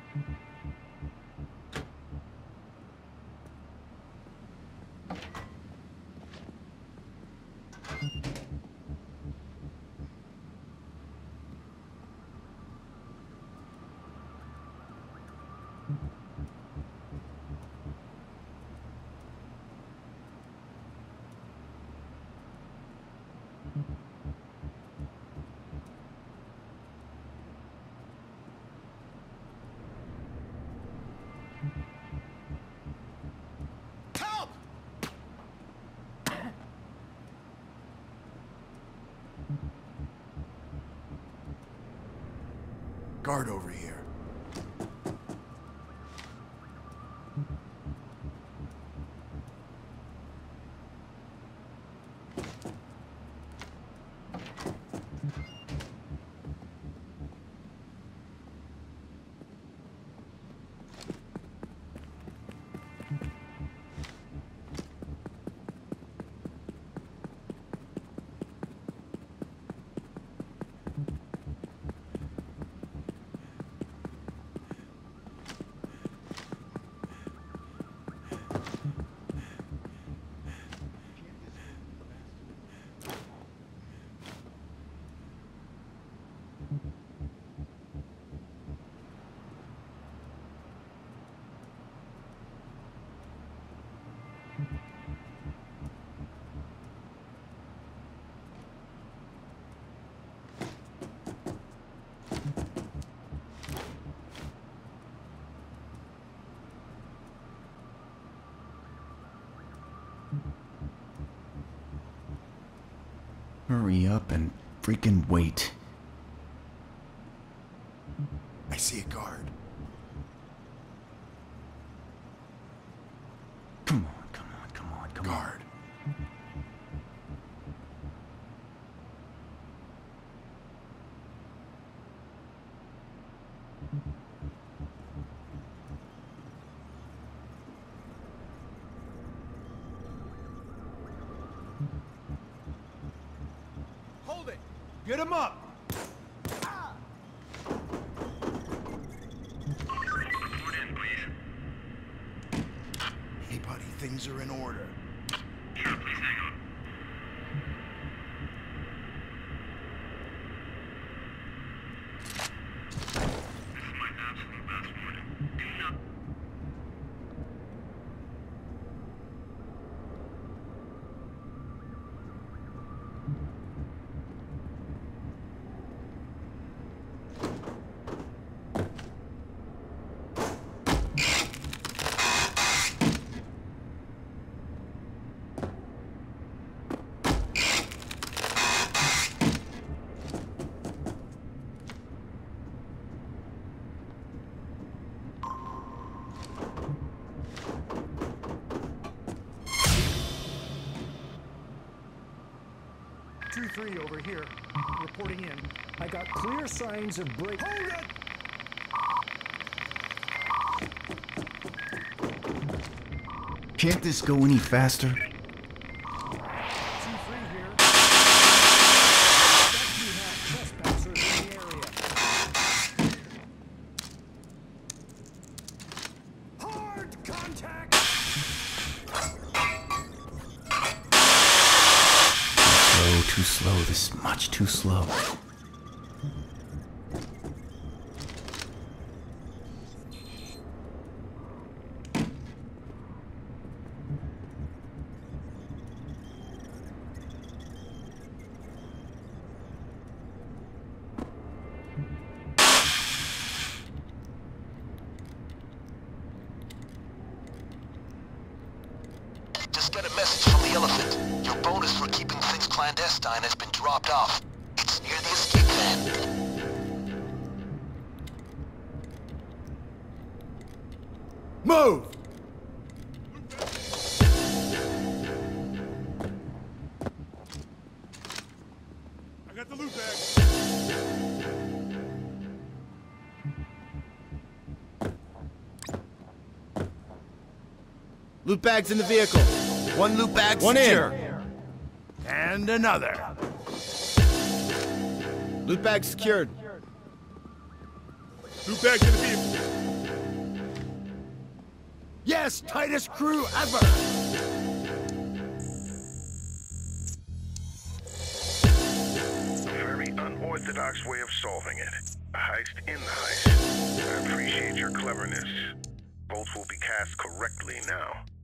Guard over here. Hurry up and freaking wait. I see a guard. Come on, come on, come on, come on. Guard. Hold it! Get him up! Hey, buddy, things are in order. Sure, please hang on. This is my absolute last warning. Do not... Over here, reporting in. I got clear signs of break. Hold it! Can't this go any faster? 2-3 here. You have trespassers in the area. Hard contact! Too slow, this is much too slow. Just get a message from the elephant. Your bonus for keeping things clandestine has been dropped off. It's near the escape van. Move! I got the loot bag. Loot bag's in the vehicle. One loot bag secure. And another. Loot bag secured. Loot bag's in the vehicle. best, tightest crew ever! A very unorthodox way of solving it. A heist in the heist. I appreciate your cleverness. Votes will be cast correctly now.